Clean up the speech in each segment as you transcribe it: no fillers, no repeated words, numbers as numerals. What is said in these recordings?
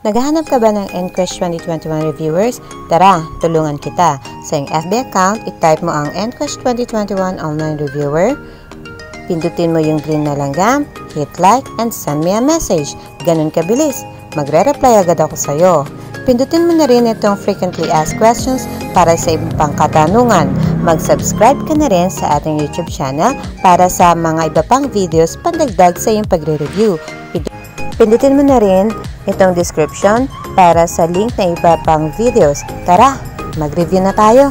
Naghahanap ka ba ng NCrush 2021 reviewers? Tara, tulungan kita. Sa iyong FB account, i-type mo ang NCrush 2021 online reviewer. Pindutin mo yung green na langgam, hit like, and send me a message. Ganun kabilis. Magre-reply agad ako sa'yo. Pindutin mo na rin itong frequently asked questions para sa ibang pang katanungan. Mag-subscribe ka na rin sa ating YouTube channel para sa mga iba pang videos pandagdag sa iyong pagre-review. Pindutin mo na rin itong description para sa link na iba pang videos. Tara, mag-review na tayo!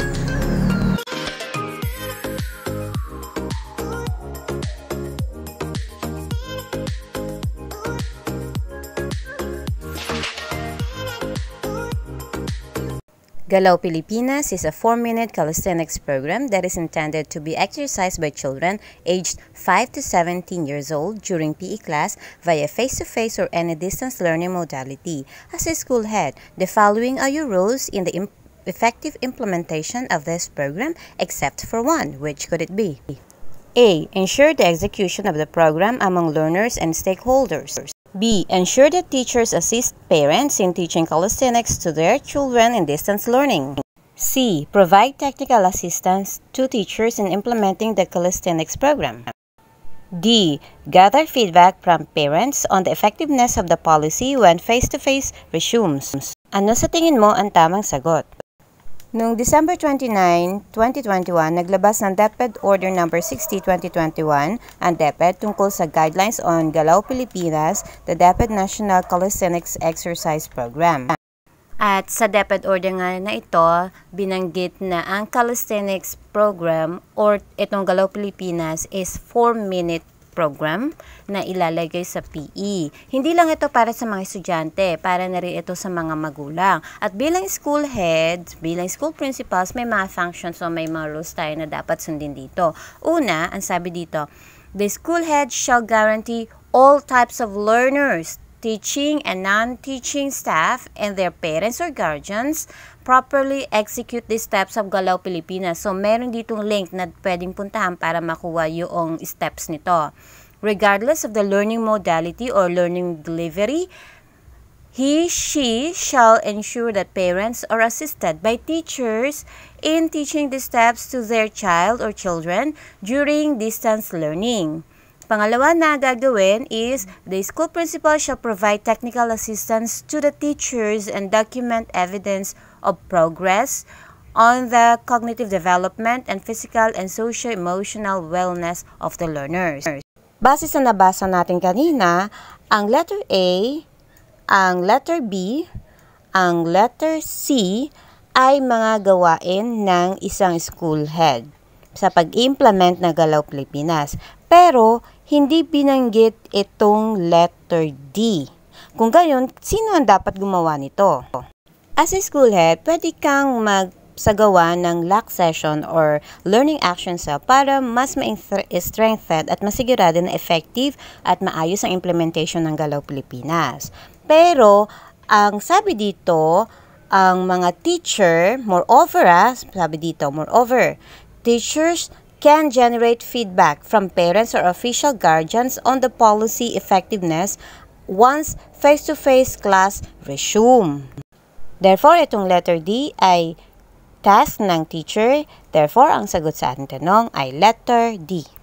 Galaw Pilipinas is a 4-minute calisthenics program that is intended to be exercised by children aged 5 to 17 years old during PE class via face-to-face or any distance learning modality. As a school head, the following are your roles in the effective implementation of this program, except for one. Which could it be? A. Ensure the execution of the program among learners and stakeholders. B. Ensure that teachers assist parents in teaching calisthenics to their children in distance learning. C. Provide technical assistance to teachers in implementing the calisthenics program. D. Gather feedback from parents on the effectiveness of the policy when face-to-face resumes. Ano sa tingin mo ang tamang sagot? Noong December 29, 2021, naglabas ng DepEd Order No. 60/2021 ang DepEd tungkol sa guidelines on Galaw Pilipinas, the DepEd National Calisthenics Exercise Program. At sa DepEd Order nga na ito, binanggit na ang calisthenics program or itong Galaw Pilipinas is 4-minute program na ilalagay sa PE. Hindi lang ito para sa mga estudyante, para na rin ito sa mga magulang. At bilang school heads, bilang school principals, may mga functions o may mga rules tayo na dapat sundin dito. Una, ang sabi dito, the school head shall guarantee all types of learners, teaching and non-teaching staff, and their parents or guardians properly execute the steps of Galaw Pilipinas. So, meron ditong link na pwedeng puntahan para makuha yung steps nito. Regardless of the learning modality or learning delivery, she shall ensure that parents are assisted by teachers in teaching the steps to their child or children during distance learning. Pangalawa na gagawin is, the school principal shall provide technical assistance to the teachers and document evidence of progress on the cognitive development and physical and socio-emotional wellness of the learners. Base sa nabasa natin kanina, ang letter A, ang letter B, ang letter C ay mga gawain ng isang school head sa pag-implement ng Galaw Pilipinas. Pero, hindi binanggit itong letter D. Kung gayon, sino ang dapat gumawa nito? As a school head, pwede kang magsagawa ng LAC session or learning action cell para mas ma-strengthen at masigurado na effective at maayos ang implementation ng Galaw Pilipinas. Pero, ang sabi dito, ang mga teacher, moreover, teachers can generate feedback from parents or official guardians on the policy effectiveness once face-to-face class resume. Therefore, itong letter D ay task ng teacher. Therefore, ang sagot sa ating tanong ay letter D.